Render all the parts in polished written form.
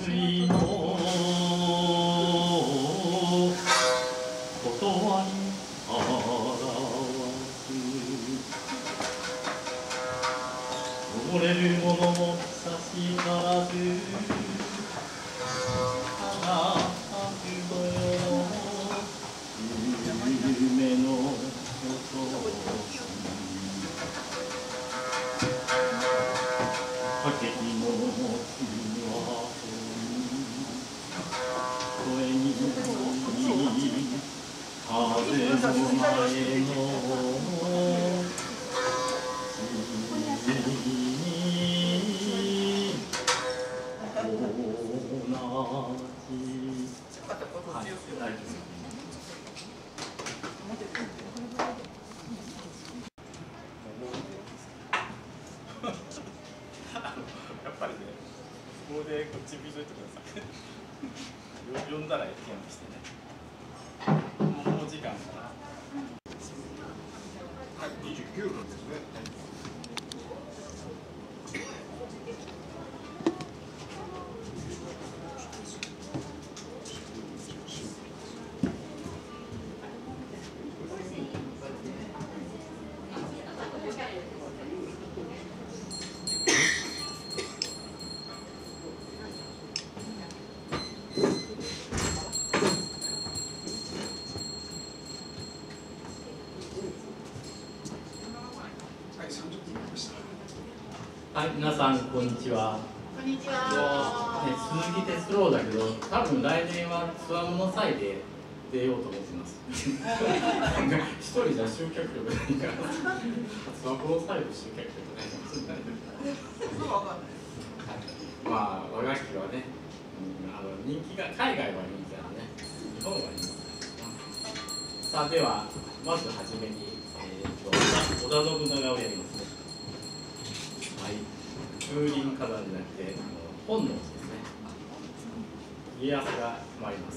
りの断り表す溺れる者も差しからず夢のかけきものの次は声に風の前のやっぱりね、ここでこっち見といてください。呼んだら返事してね。もう時間かな。はい、29分ですね。 はい、皆さんこんにちは。 こんにちは。 ね、鈴木哲郎だけど、多分来年はつわもの祭で出ようと思ってます。一人じゃ集客力ないから、つわもの祭で集客力ないかもしれないです。まあ和楽器はね、人気が海外は人気だね、日本は人気だ。さあではまずはじめに、織田信長をやりますね。はい、風林火山じゃなくて本能寺ですね。家康が参ります。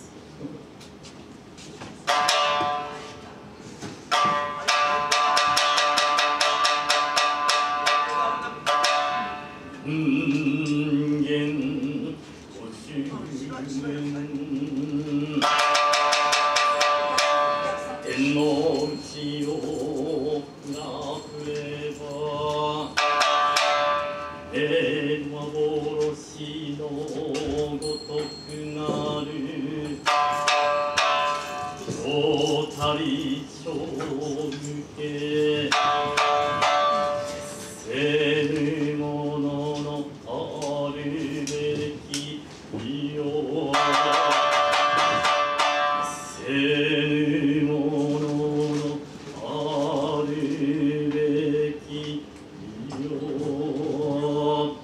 人間お中元天の内をなくれば幻のごとくなる小たりちょ抜けせぬもののあるべきよせぬもののあるべきよ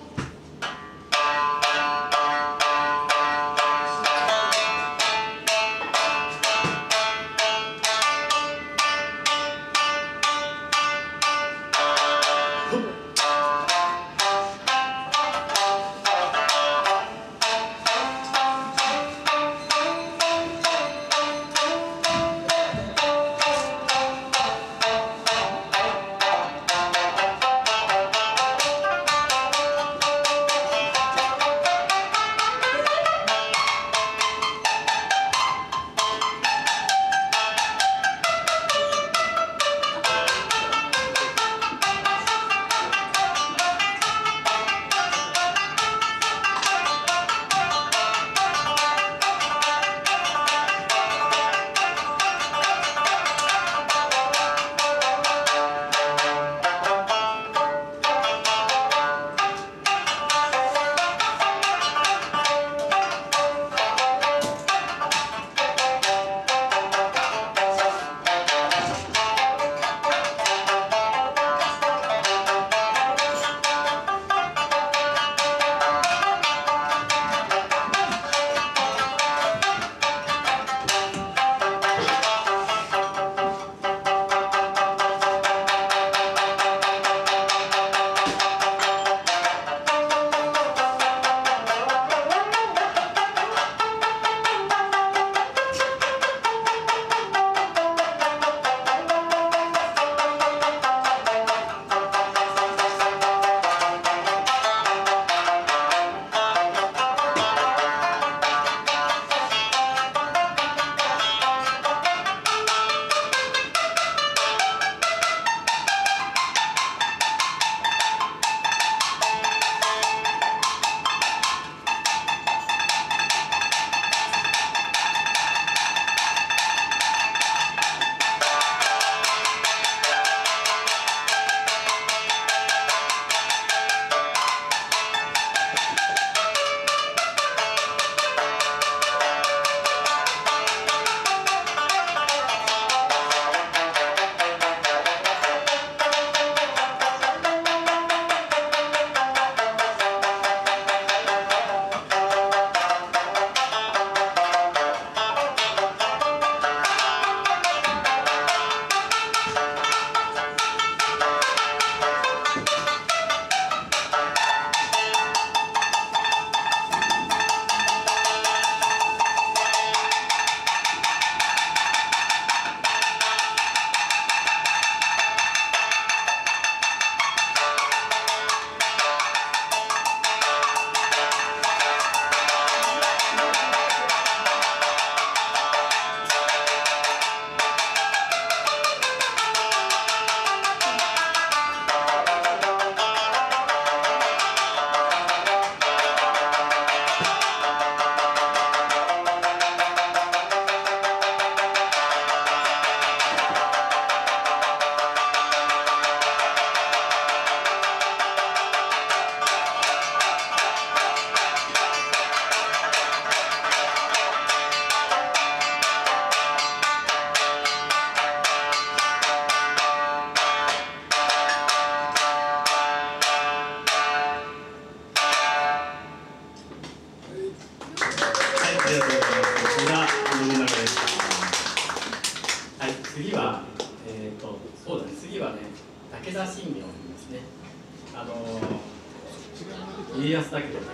安だけど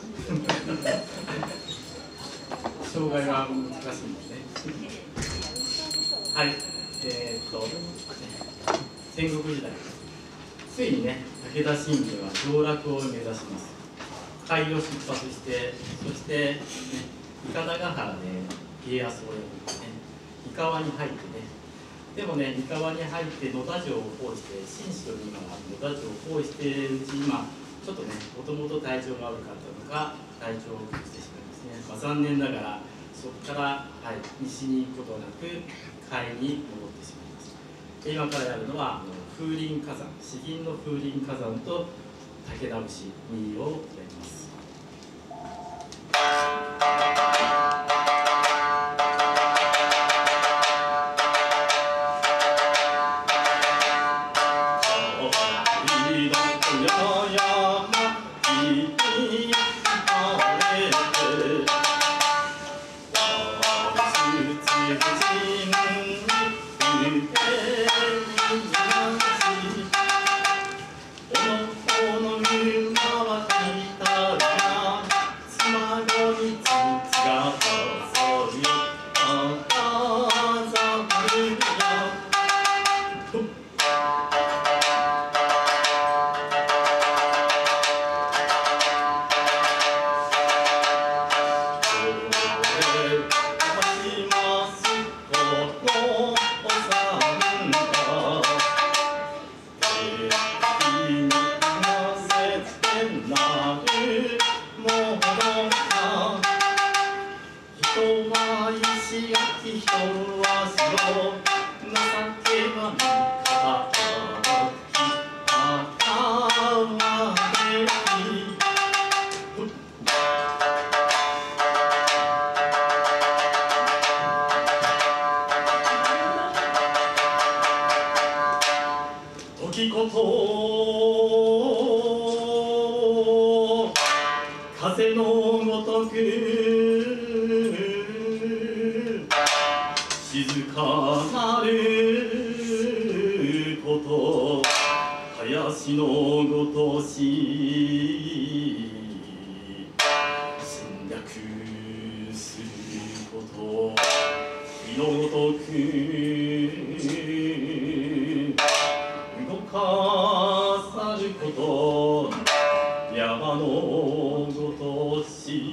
障害は難しいんですね。はい、戦国時代、ついにね、武田信玄は上洛を目指します。海を出発して、そして、ね、いかだヶ原で家康を呼んで、ね、三河に入ってね、でもね、三河に入って野田城を包囲して、紳士と今は野田城を包囲しているうちに、ちょっとね、もともと体調が悪かったのか、体調を崩してしまいますね。残念ながら、そこから、はい、西に行くことなく、海に戻ってしまいます。で今からやるのは、風林火山、詩吟の風林火山と武田節2をやります。風のごとく静かなること林のごとし侵略すること火のごとく動かさること山のごとし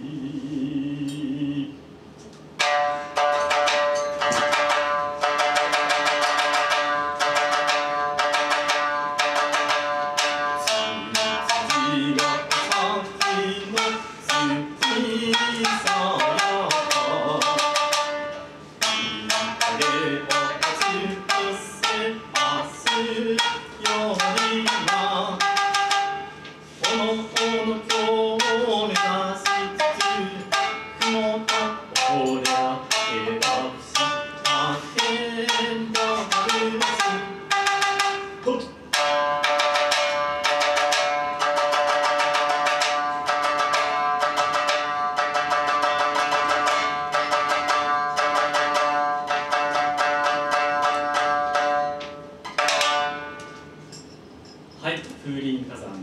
はい、風林火山。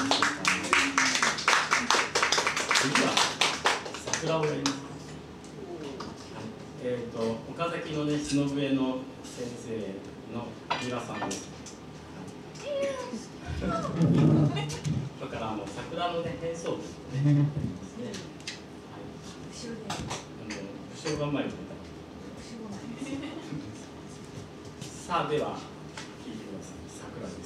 次は桜をやります。岡崎のね、篠笛の先生の三輪さんです。それから桜のね、変奏部ですね。武将がうまいこと言った。さあ、では、聴いてください。桜です。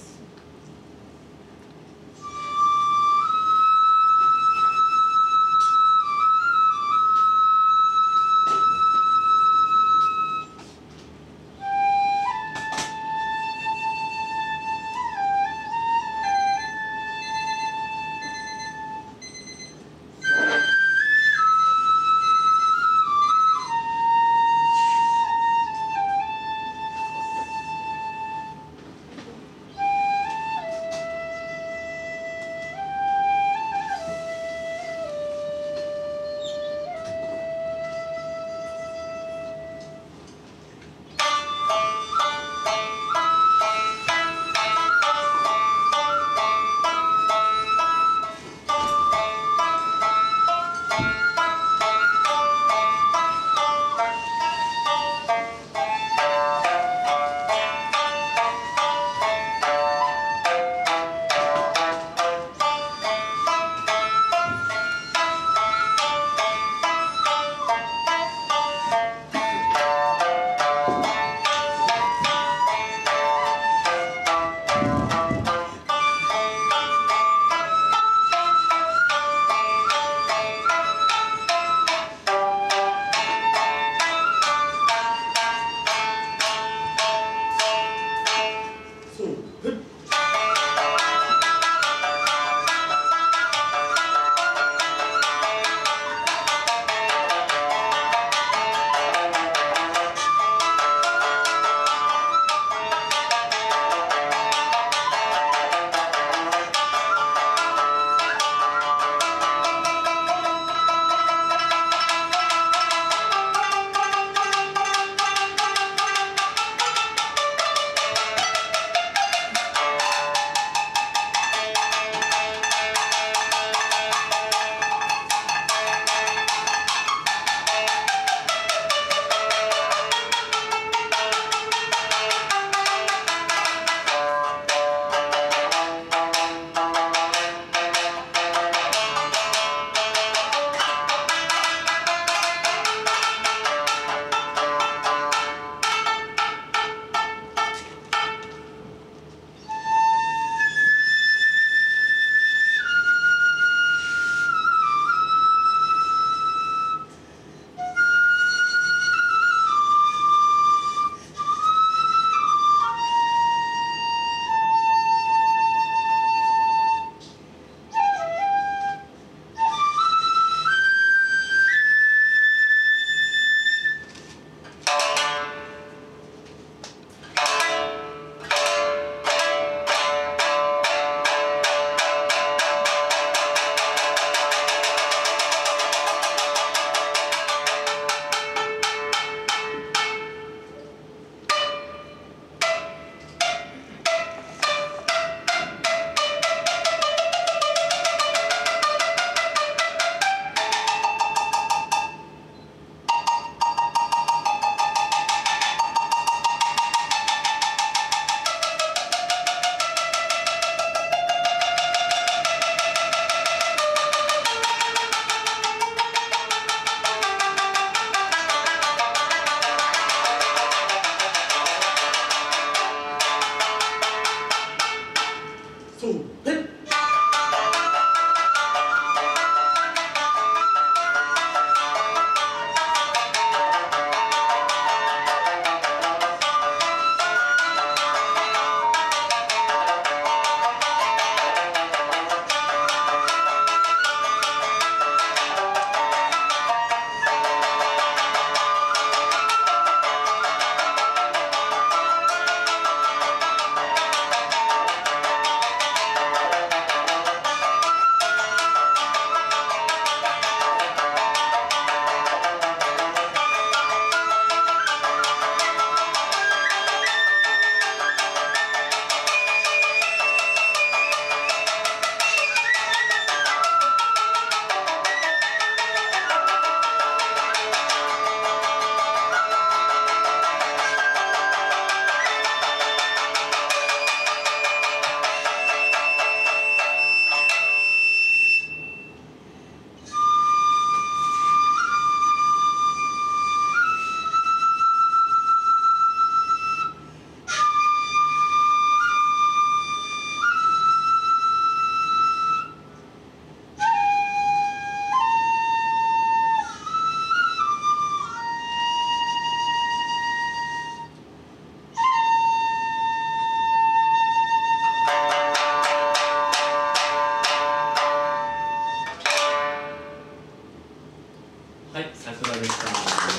桜でした。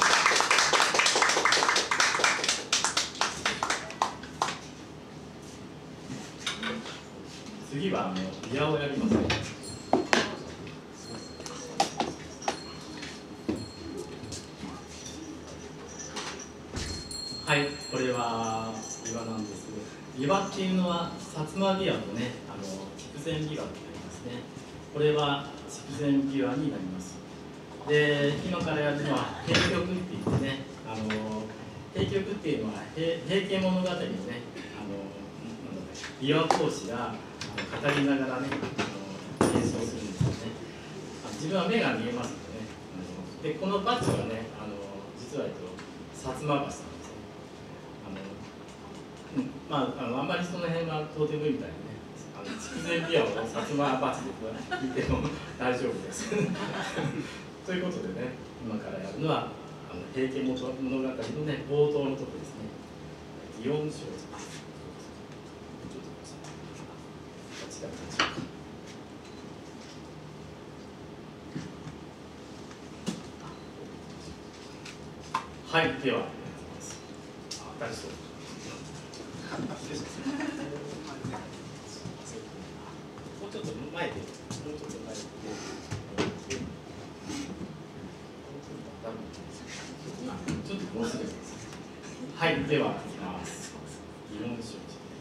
次はビアをやりますね。はい、これはビワなんですけど、ビワっていうのは薩摩ビワとね、筑前ビワとなりますね。これは筑前ビワになります。で、今からやるのは平曲って言ってね、平曲っていうのは平家物語をね、琵琶法師が語りながらね、演奏するんですよね。自分は目が見えますのでね。で、このバッジはね、実は薩摩橋なんですよ。あんまりその辺はどうでもいいみたいにね、筑前琵琶を薩摩バチで弾いても大丈夫です。ということでね、今からやるのは平家物語のね、冒頭のところですね。祇園精舎。はい、では、大丈夫。もうちょっと前で、ちょっともうすぐです。はい、では、いきます。祇園精舎。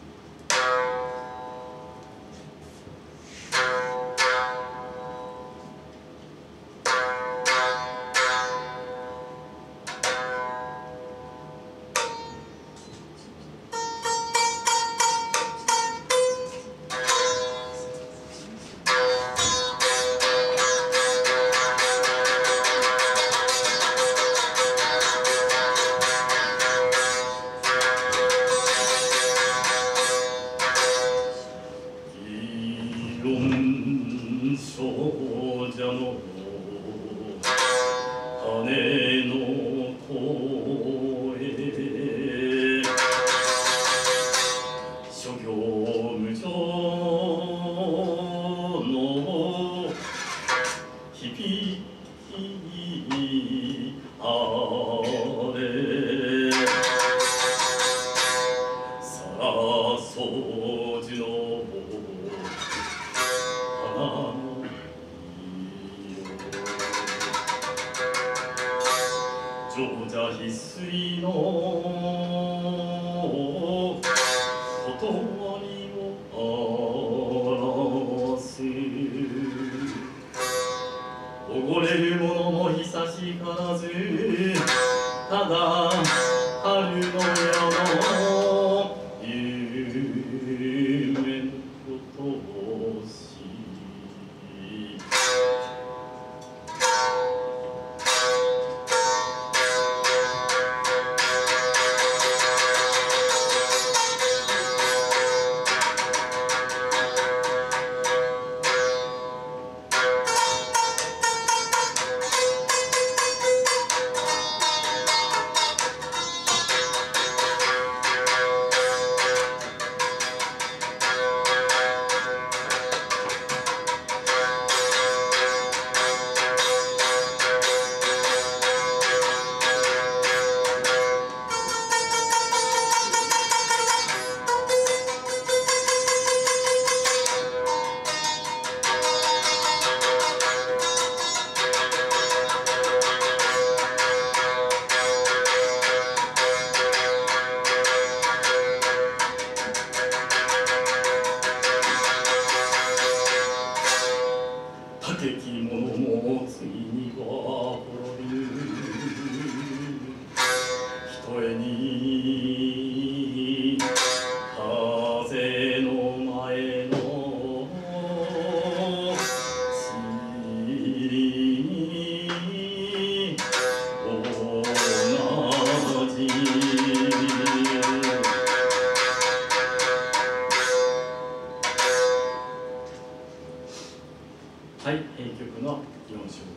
はい、曲の4章でした。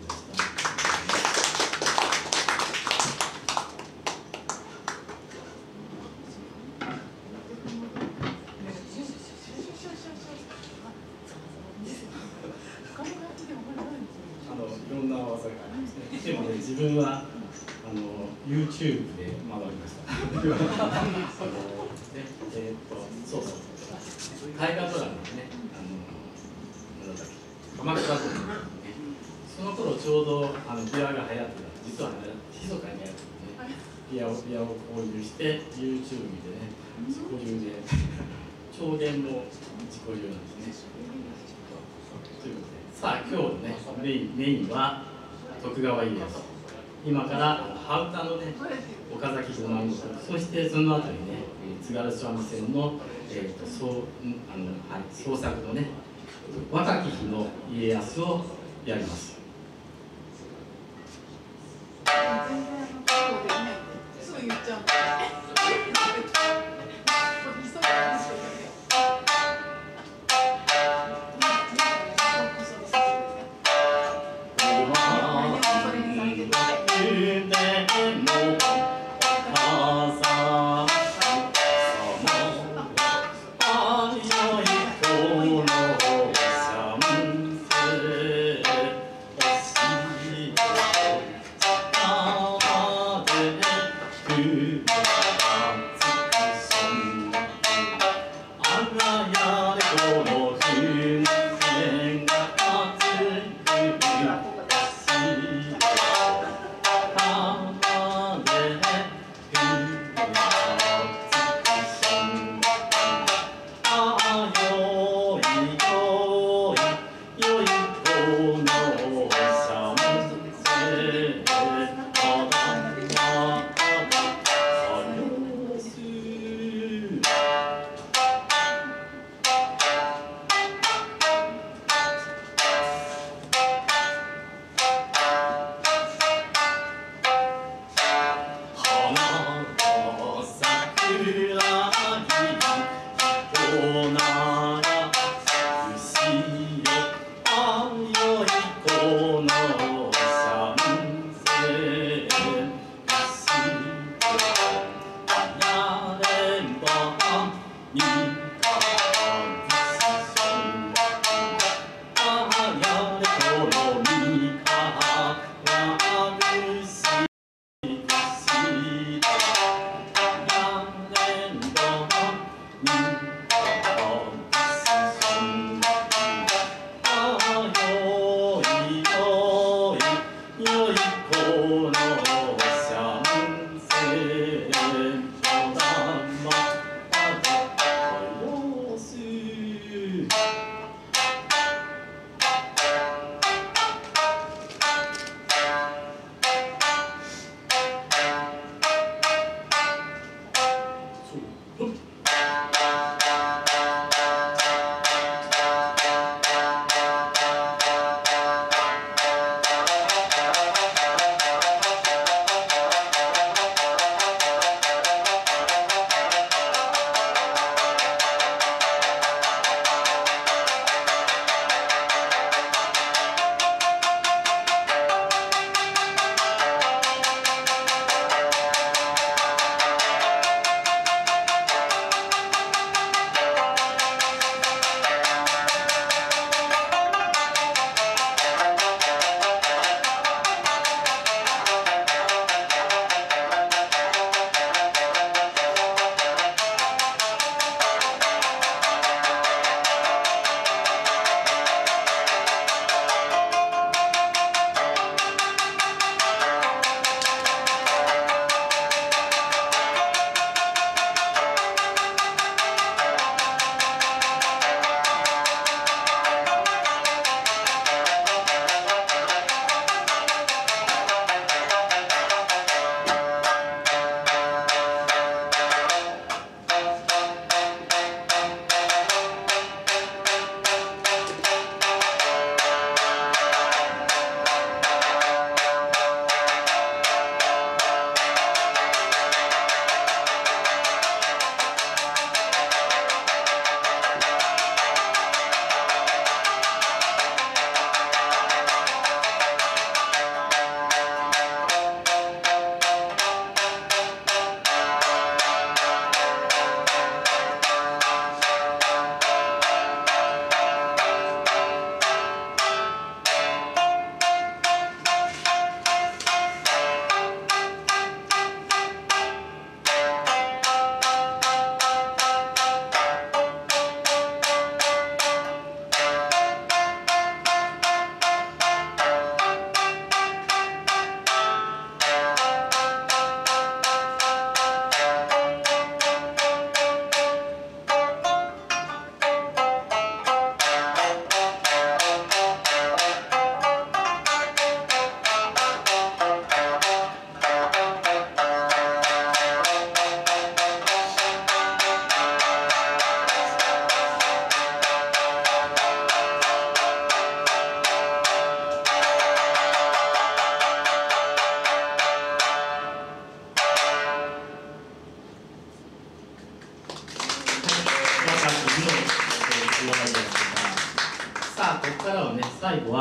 ろんな技がありますね。でもね、自分はYouTube で学びました。そうそう、大河ドラマのね、なんだっけ、鎌倉殿のね、その頃ちょうどピアが流行ってた、実は密かに流行っててね、ピアを購入して、YouTube 見てね、自己流で、調弦も自己流なんですね。ということで、さあ、今日のね、メインは徳川家康。今から羽歌のね、岡崎五万石、そしてその後にね、津軽三味線の、創作のね、若き日の家康をやります。 全然そうできないんですぐ言っちゃうんで。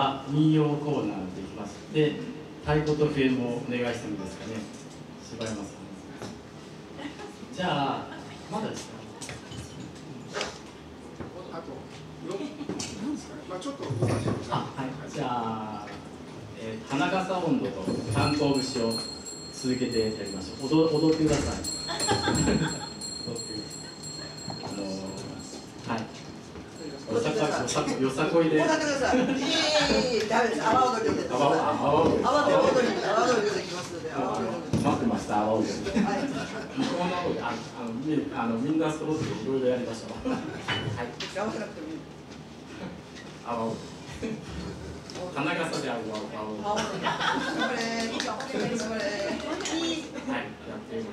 は民謡コーナーできます。で、太鼓と笛もお願いしてもいいですかね。柴山さん。じゃあ、まだですか。 あと、なんですかね。まあちょっと難しいですね。 はい。じゃあ、花笠音頭と炭鉱節を続けてやりましょう。踊ってください。踊ってください。はい。よさこいで。 踊ってください。ダメです。阿波踊りで。 阿波踊り。 阿波踊りできますので。 待ってました。阿波踊り。 はい。 向こうの方で、みんな揃っていろいろやりましょう。はい。 頑張らなくてもいい。 阿波踊り。花笠で阿波踊り。 頑張れ。頑張れ。 はい。やってみます。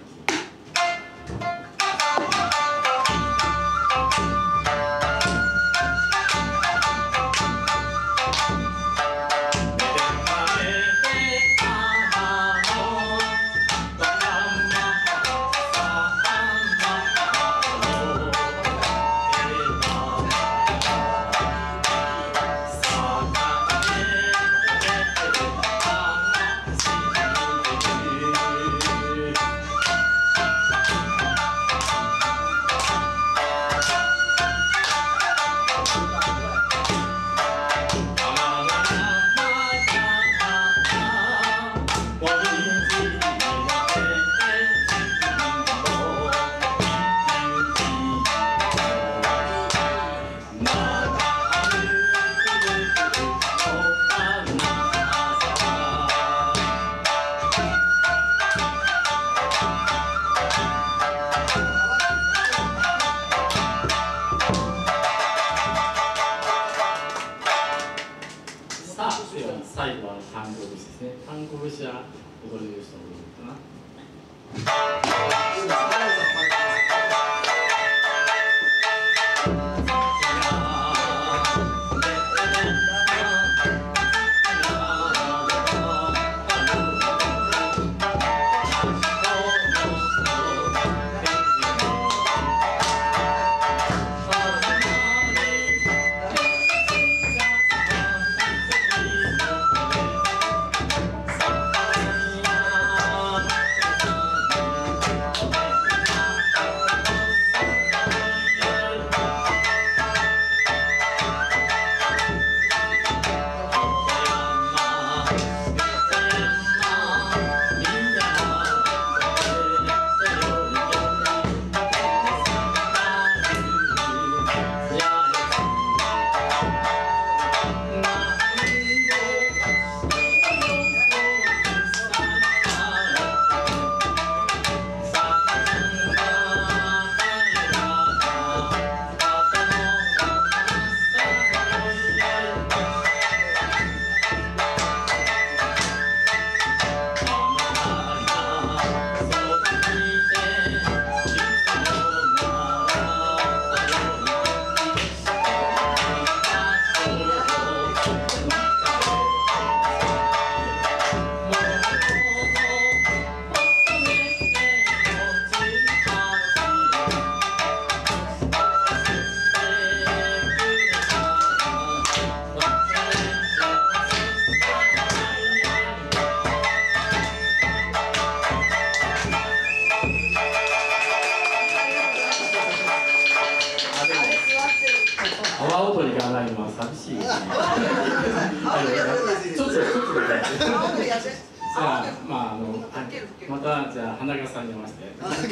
最後は単語節ですね。単語節は踊れる人もいるかな。阿波踊りがないのは寂しいですね。ちょっとじゃあまたじゃあ花笠さんに合わせて。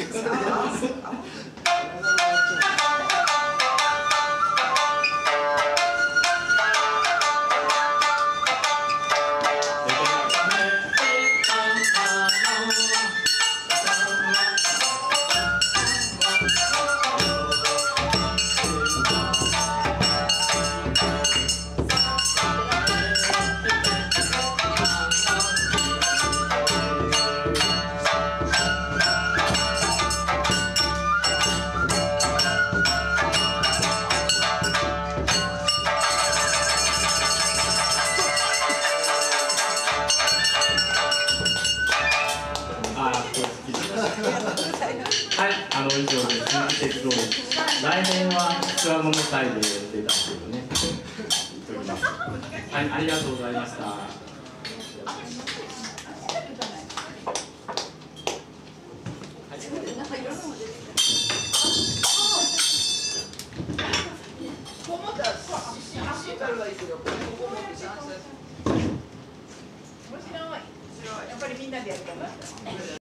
以上です。鉄道です。来年はつわもの隊で出たっていうね。言っときます。 ます。はい、ありがとうございました。 なんかいろんなもの出てきた。 こう思ったら、足からいいけど、ここ持って面白い。やっぱりみんなでやるから。